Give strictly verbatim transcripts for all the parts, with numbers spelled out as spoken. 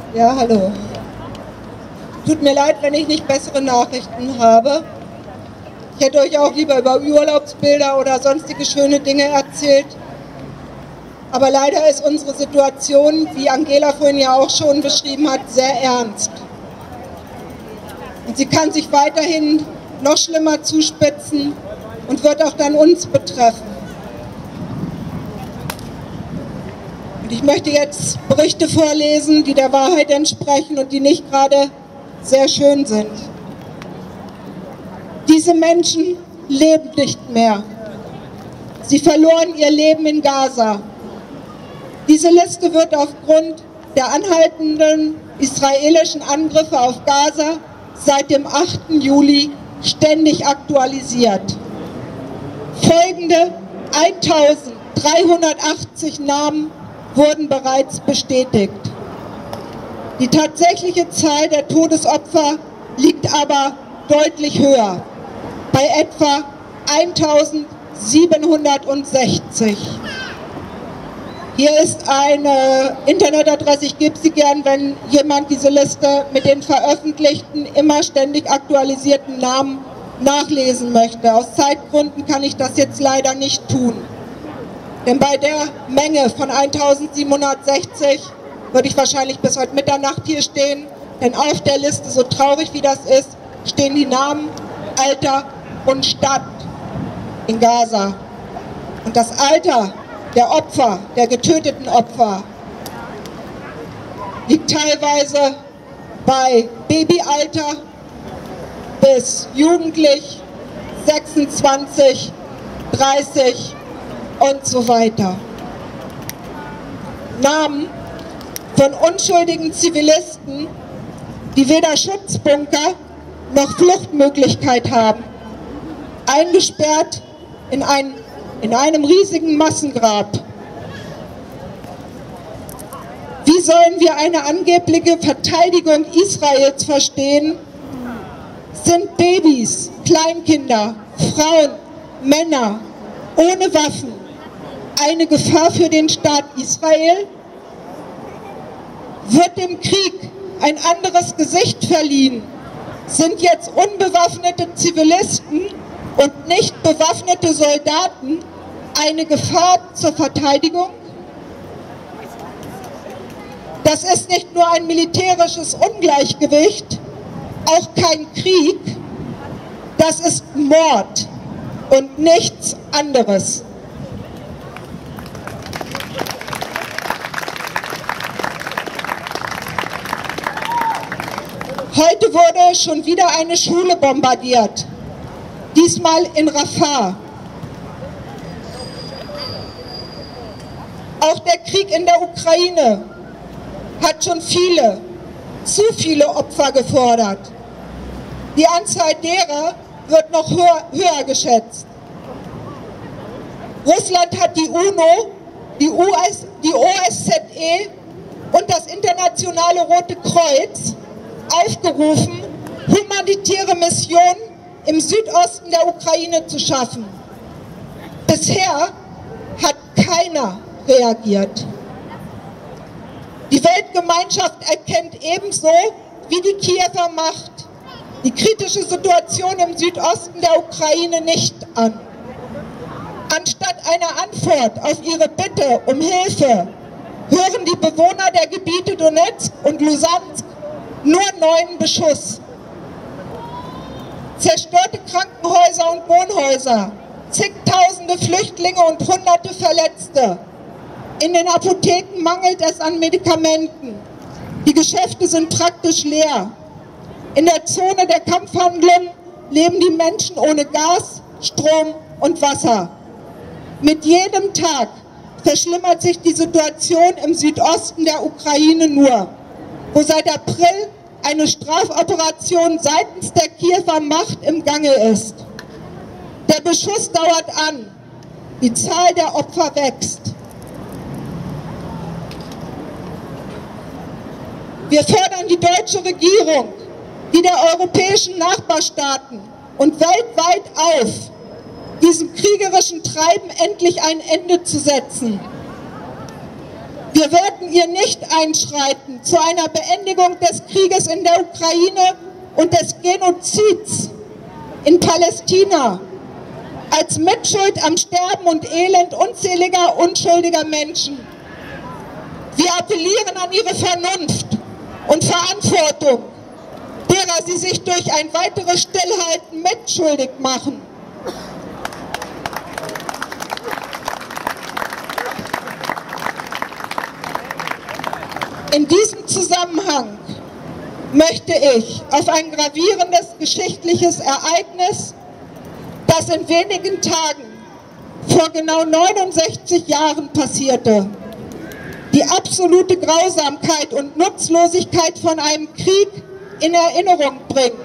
Ja, hallo. Tut mir leid, wenn ich nicht bessere Nachrichten habe. Ich hätte euch auch lieber über Urlaubsbilder oder sonstige schöne Dinge erzählt. Aber leider ist unsere Situation, wie Angela vorhin ja auch schon beschrieben hat, sehr ernst. Und sie kann sich weiterhin noch schlimmer zuspitzen und wird auch dann uns betreffen. Und ich möchte jetzt Berichte vorlesen, die der Wahrheit entsprechen und die nicht gerade sehr schön sind. Diese Menschen leben nicht mehr. Sie verloren ihr Leben in Gaza. Diese Liste wird aufgrund der anhaltenden israelischen Angriffe auf Gaza seit dem achten Juli ständig aktualisiert. Folgende eintausenddreihundertachtzig Namen wurden bereits bestätigt. Die tatsächliche Zahl der Todesopfer liegt aber deutlich höher, bei etwa eintausendsiebenhundertsechzig. Hier ist eine Internetadresse, ich gebe sie gern, wenn jemand diese Liste mit den veröffentlichten, immer ständig aktualisierten Namen nachlesen möchte. Aus Zeitgründen kann ich das jetzt leider nicht tun. Denn bei der Menge von eintausendsiebenhundertsechzig würde ich wahrscheinlich bis heute Mitternacht hier stehen, denn auf der Liste, so traurig wie das ist, stehen die Namen, Alter und Stadt in Gaza. Und das Alter der Opfer, der getöteten Opfer, liegt teilweise bei Babyalter bis jugendlich, sechsundzwanzig, dreißig und so weiter. Namen von unschuldigen Zivilisten, die weder Schutzbunker noch Fluchtmöglichkeit haben, eingesperrt in, ein, in einem riesigen Massengrab. Wie sollen wir eine angebliche Verteidigung Israels verstehen? Sind Babys, Kleinkinder, Frauen, Männer ohne Waffen eine Gefahr für den Staat Israel? Wird dem Krieg ein anderes Gesicht verliehen? Sind jetzt unbewaffnete Zivilisten und nicht bewaffnete Soldaten eine Gefahr zur Verteidigung? Das ist nicht nur ein militärisches Ungleichgewicht, auch kein Krieg, das ist Mord und nichts anderes. Heute wurde schon wieder eine Schule bombardiert, diesmal in Rafah. Auch der Krieg in der Ukraine hat schon viele, zu viele Opfer gefordert. Die Anzahl derer wird noch höher, höher geschätzt. Russland hat die UNO, die, U S, die O S Z E und das Internationale Rote Kreuz aufgerufen, humanitäre Missionen im Südosten der Ukraine zu schaffen. Bisher hat keiner reagiert. Die Weltgemeinschaft erkennt ebenso wie die Kiewer Macht die kritische Situation im Südosten der Ukraine nicht an. Anstatt einer Antwort auf ihre Bitte um Hilfe hören die Bewohner der Gebiete Donetsk und Luhansk nur neuen Beschuss. Zerstörte Krankenhäuser und Wohnhäuser, zigtausende Flüchtlinge und hunderte Verletzte. In den Apotheken mangelt es an Medikamenten. Die Geschäfte sind praktisch leer. In der Zone der Kampfhandlungen leben die Menschen ohne Gas, Strom und Wasser. Mit jedem Tag verschlimmert sich die Situation im Südosten der Ukraine nur, wo seit April eine Strafoperation seitens der Kiewer Macht im Gange ist. Der Beschuss dauert an, die Zahl der Opfer wächst. Wir fordern die deutsche Regierung, die der europäischen Nachbarstaaten und weltweit auf, diesem kriegerischen Treiben endlich ein Ende zu setzen. Wir werden hier nicht einschreiten zu einer Beendigung des Krieges in der Ukraine und des Genozids in Palästina als Mitschuld am Sterben und Elend unzähliger, unschuldiger Menschen. Wir appellieren an ihre Vernunft und Verantwortung, derer sie sich durch ein weiteres Stillhalten mitschuldig machen. In diesem Zusammenhang möchte ich auf ein gravierendes geschichtliches Ereignis, das in wenigen Tagen vor genau neunundsechzig Jahren passierte, die absolute Grausamkeit und Nutzlosigkeit von einem Krieg in Erinnerung bringen.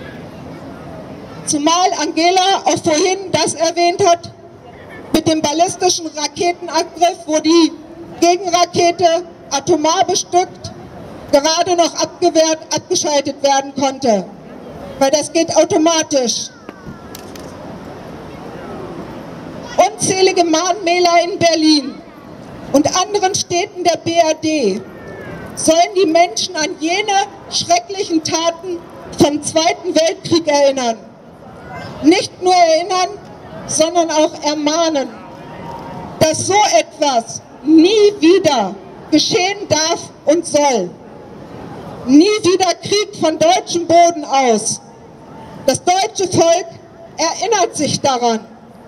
Zumal Angela auch vorhin das erwähnt hat, mit dem ballistischen Raketenangriff, wo die Gegenrakete atomar bestückt gerade noch abgewehrt, abgeschaltet werden konnte, weil das geht automatisch. Unzählige Mahnmäler in Berlin und anderen Städten der B R D sollen die Menschen an jene schrecklichen Taten vom Zweiten Weltkrieg erinnern. Nicht nur erinnern, sondern auch ermahnen, dass so etwas nie wieder geschehen darf und soll. Nie wieder Krieg von deutschem Boden aus. Das deutsche Volk erinnert sich daran.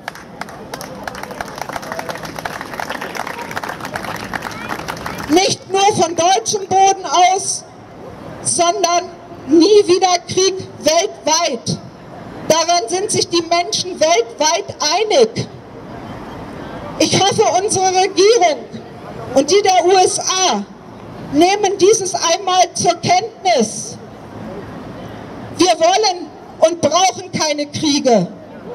Nicht nur von deutschem Boden aus, sondern nie wieder Krieg weltweit. Daran sind sich die Menschen weltweit einig. Ich hoffe, unsere Regierung und die der U S A nehmen dieses einmal zur Kenntnis. Wir wollen und brauchen keine Kriege.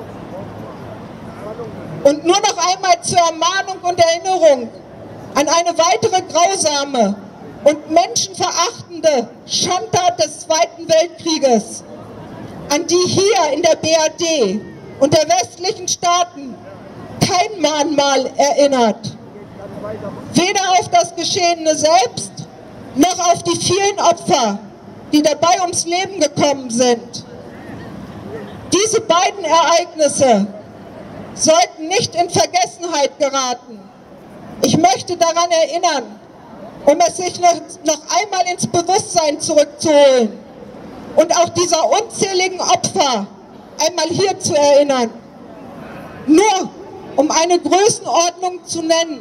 Und nur noch einmal zur Ermahnung und Erinnerung an eine weitere grausame und menschenverachtende Schandtat des Zweiten Weltkrieges, an die hier in der B R D und der westlichen Staaten kein Mahnmal erinnert. Weder auf das Geschehene selbst, noch auf die vielen Opfer, die dabei ums Leben gekommen sind. Diese beiden Ereignisse sollten nicht in Vergessenheit geraten. Ich möchte daran erinnern, um es sich noch, noch einmal ins Bewusstsein zurückzuholen und auch dieser unzähligen Opfer einmal hier zu erinnern. Nur um eine Größenordnung zu nennen.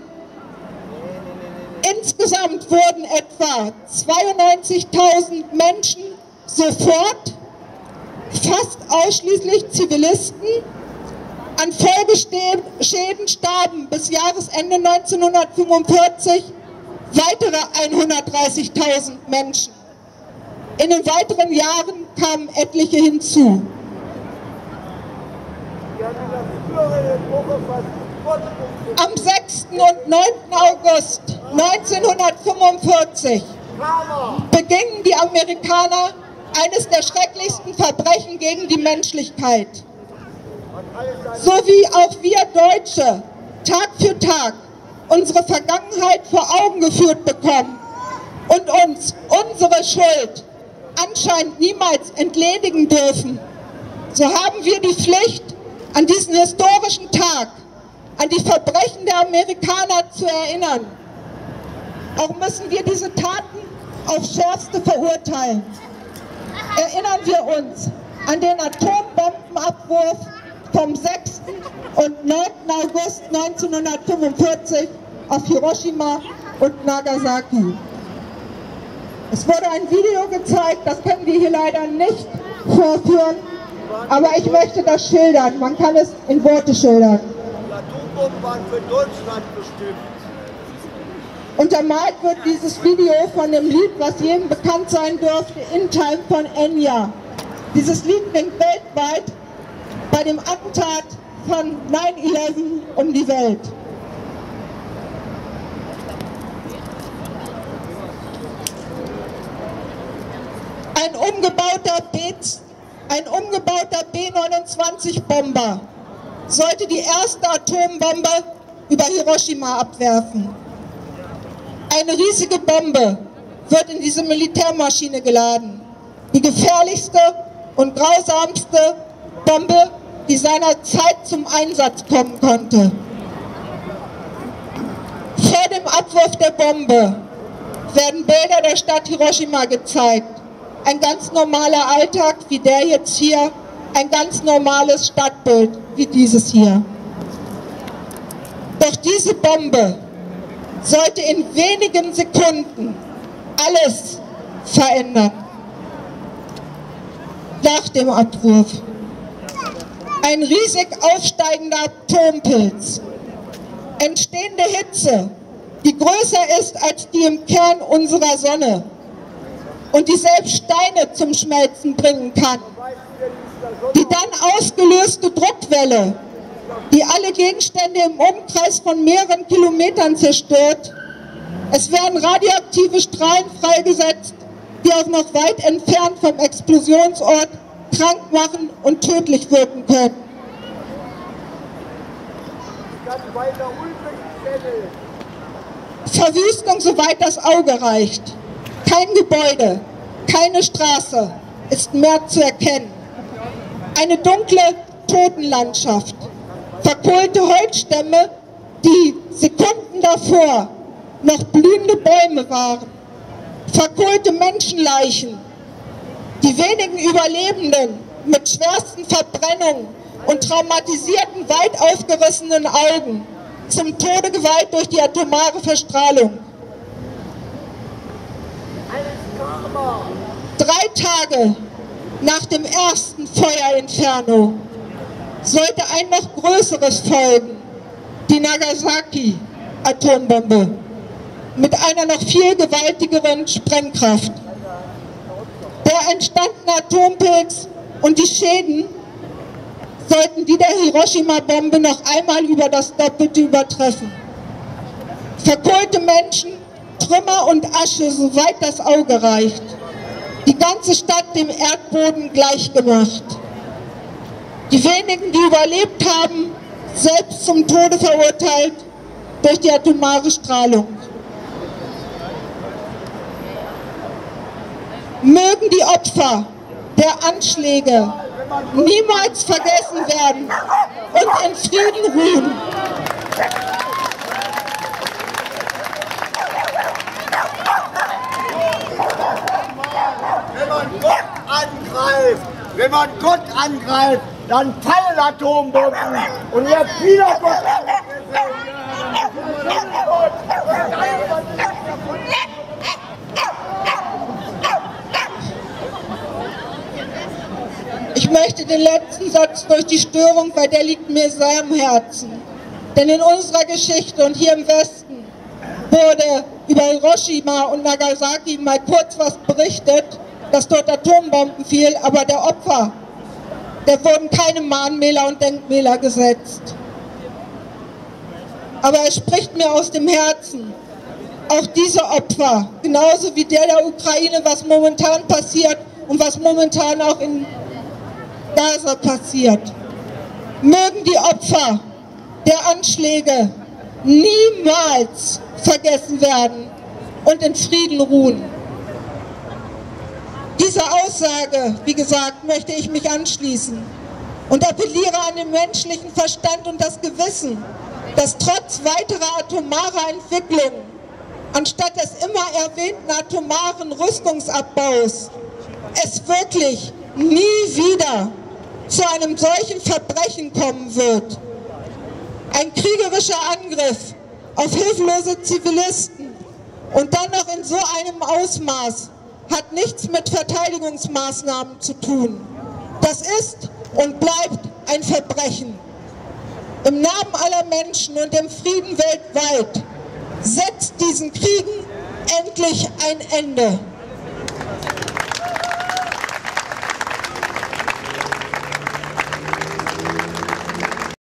Insgesamt wurden etwa zweiundneunzigtausend Menschen sofort, fast ausschließlich Zivilisten, an Folgeschäden starben bis Jahresende neunzehnhundertfünfundvierzig weitere hundertdreißigtausend Menschen. In den weiteren Jahren kamen etliche hinzu. Am sechsten und neunten August neunzehnhundertfünfundvierzig begingen die Amerikaner eines der schrecklichsten Verbrechen gegen die Menschlichkeit. So wie auch wir Deutsche Tag für Tag unsere Vergangenheit vor Augen geführt bekommen und uns unsere Schuld anscheinend niemals entledigen dürfen, so haben wir die Pflicht, an diesen historischen Tag an die Verbrechen der Amerikaner zu erinnern. Auch müssen wir diese Taten aufs Schärfste verurteilen. Erinnern wir uns an den Atombombenabwurf vom sechsten und neunten August neunzehnhundertfünfundvierzig auf Hiroshima und Nagasaki. Es wurde ein Video gezeigt, das können wir hier leider nicht vorführen, aber ich möchte das schildern, man kann es in Worte schildern. Die Atombomben waren für Deutschland bestimmt. Untermalt wird dieses Video von dem Lied, was jedem bekannt sein dürfte, In Time von Enya. Dieses Lied klingt weltweit bei dem Attentat von neun elf um die Welt. Ein umgebauter B, ein umgebauter B neunundzwanzig Bomber sollte die erste Atombombe über Hiroshima abwerfen. Eine riesige Bombe wird in diese Militärmaschine geladen. Die gefährlichste und grausamste Bombe, die seinerzeit zum Einsatz kommen konnte. Vor dem Abwurf der Bombe werden Bilder der Stadt Hiroshima gezeigt. Ein ganz normaler Alltag wie der jetzt hier, ein ganz normales Stadtbild wie dieses hier. Doch diese Bombe sollte in wenigen Sekunden alles verändern. Nach dem Abwurf. Ein riesig aufsteigender Atompilz. Entstehende Hitze, die größer ist als die im Kern unserer Sonne und die selbst Steine zum Schmelzen bringen kann. Die dann ausgelöste Druckwelle, die alle Gegenstände im Umkreis von mehreren Kilometern zerstört. Es werden radioaktive Strahlen freigesetzt, die auch noch weit entfernt vom Explosionsort krank machen und tödlich wirken können. Verwüstung, soweit das Auge reicht. Kein Gebäude, keine Straße ist mehr zu erkennen. Eine dunkle Totenlandschaft. Verkohlte Holzstämme, die Sekunden davor noch blühende Bäume waren. Verkohlte Menschenleichen. Die wenigen Überlebenden mit schwersten Verbrennungen und traumatisierten, weit aufgerissenen Augen, zum Tode geweiht durch die atomare Verstrahlung. Drei Tage nach dem ersten Feuerinferno sollte ein noch größeres folgen, die Nagasaki-Atombombe, mit einer noch viel gewaltigeren Sprengkraft. Der entstandene Atompilz und die Schäden sollten die der Hiroshima-Bombe noch einmal über das Doppelte übertreffen. Verkohlte Menschen, Trümmer und Asche, soweit das Auge reicht. Die ganze Stadt dem Erdboden gleichgemacht. Die wenigen, die überlebt haben, selbst zum Tode verurteilt durch die atomare Strahlung. Mögen die Opfer der Anschläge niemals vergessen werden und in Frieden ruhen. Wenn man Gott angreift, wenn man Gott angreift, dann fallen Atombomben. Und jetzt wieder Gott Ich möchte den letzten Satz durch die Störung, weil der liegt mir sehr am Herzen. Denn in unserer Geschichte und hier im Westen wurde über Hiroshima und Nagasaki mal kurz was berichtet, dass dort Atombomben fiel, aber der Opfer, da wurden keine Mahnmäler und Denkmäler gesetzt. Aber es spricht mir aus dem Herzen. Auch diese Opfer, genauso wie der der Ukraine, was momentan passiert und was momentan auch in Gaza passiert. Mögen die Opfer der Anschläge niemals vergessen werden und in Frieden ruhen. Dieser Aussage, wie gesagt, möchte ich mich anschließen und appelliere an den menschlichen Verstand und das Gewissen, dass trotz weiterer atomarer Entwicklungen, anstatt des immer erwähnten atomaren Rüstungsabbaus, es wirklich nie wieder zu einem solchen Verbrechen kommen wird. Ein kriegerischer Angriff auf hilflose Zivilisten und dann noch in so einem Ausmaß hat nichts mit Verteidigungsmaßnahmen zu tun. Das ist und bleibt ein Verbrechen. Im Namen aller Menschen und dem Frieden weltweit setzt diesen Kriegen endlich ein Ende.